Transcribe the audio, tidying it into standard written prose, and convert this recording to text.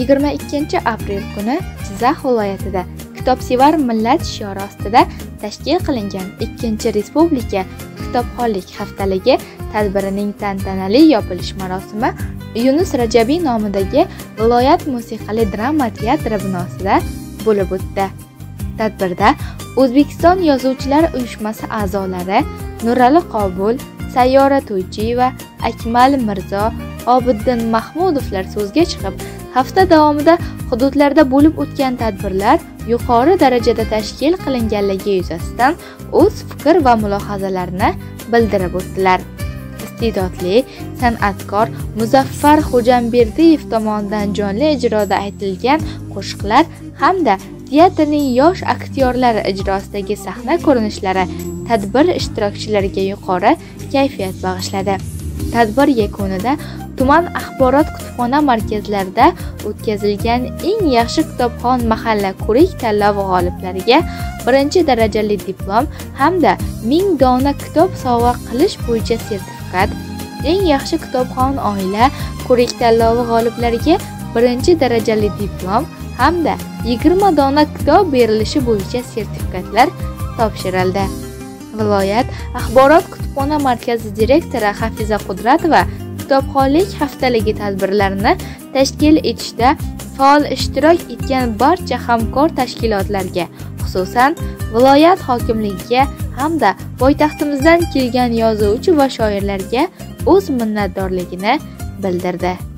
22-aprel kuni Jizzax viloyatida kitobsevar millat shiori ostida tashkil qilingan 2-Respublika kitobxonlik haftaligi tadbirining tantanali yopilish marosimi Yunus Rajabiy nomidagi viloyat musiqali drama teatri binosida bo'lib o'tdi. Tadbirda O'zbekiston Yozuvchilar uyushmasi a'zolari Nurali Qobul, Sayyora To'ychiyeva, Akmal Mirzo, Obiddin Mahmudovlar so'zga chiqib, hafta davomida hududlarda bo'lib o'tgan tadbirlar yuqori darajada tashkil qilinganligi yuzasidan o'z fikr va mulohazalarini bildirib o'tdilar. Iste'dodli san'atkor Muzaffar Xo'jamberdiyev tomonidan jonli ijroda aytilgan qo'shiqlar hamda teatrning yosh aktyorlari ijrosidagi sahna ko'rinishlari tadbir ishtirokchilariga yuqori kayfiyat bag'ishladi. Tadbir yakunida tuman axborot kutubxona markazlarida o'tkazilgan eng yaxshi kitobxon mahalla ko'rik tanlovi g'oliblariga 1-darajali diplom hamda 1000 dona kitob sovg'a qilish bo'yicha sertifikat, eng yaxshi kitobxon oila ko'rik tanlovi g'oliblariga 1-darajali diplom hamda 20 dona kitob berilishi bo'yicha sertifikatlar topshirildi. Viloyat axborot kutubxona markazi direktori Hafiza Qudratova kitobxonlik haftaligi tadbirlarini tashkil etishda faol ishtirok etgan barcha hamkor tashkilotlarga, xususan viloyat hokimligiga hamda poytaxtimizdan kelgan yozuvchi va shoirlarga o'z minnatdorligini bildirdi.